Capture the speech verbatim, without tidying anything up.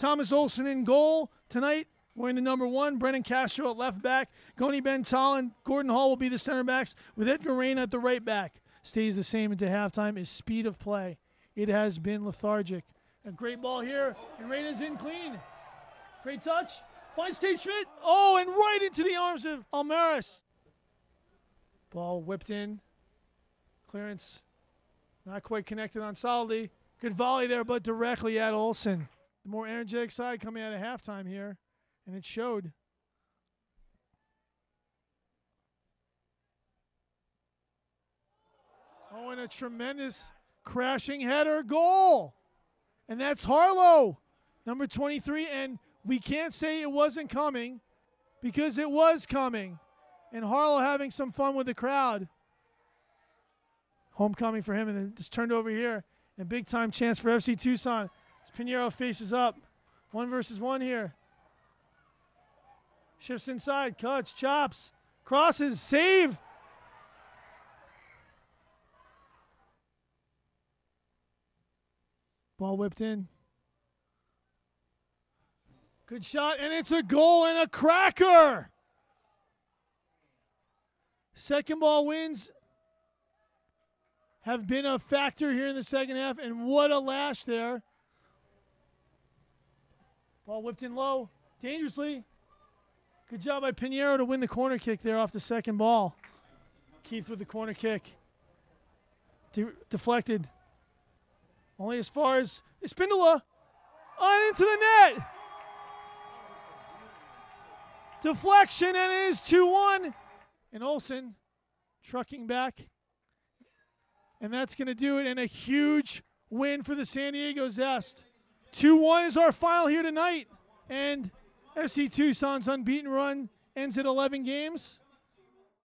Thomas Olsen in goal tonight, wearing the number one. Brennan Castro at left back. Goni Bental and Gordon Hall will be the center backs, with Edgar Reyna at the right back. Stays the same into halftime is speed of play. It has been lethargic. A great ball here, and Reyna's in clean. Great touch. Finds Tate Schmidt. Oh, and right into the arms of Almaris. Ball whipped in. Clearance not quite connected on solidly. Good volley there, but directly at Olsen. The more energetic side coming out of halftime here, and it showed. Oh, and a tremendous crashing header goal. And that's Harlow, number twenty-three, and we can't say it wasn't coming because it was coming. And Harlow having some fun with the crowd. Homecoming for him, and then just turned over here. And big time chance for F C Tucson as Pinheiro faces up. One versus one here. Shifts inside, cuts, chops, crosses, save. Ball whipped in. Good shot, and it's a goal and a cracker. Second ball wins have been a factor here in the second half, and what a lash there. Ball whipped in low, dangerously. Good job by Pinheiro to win the corner kick there off the second ball. Keith with the corner kick. De deflected. Only as far as Espindola. On into the net. Deflection, and it is two one. And Olsen trucking back. And that's going to do it, and a huge win for the San Diego Zest. two one is our final here tonight. And F C Tucson's unbeaten run ends at eleven games.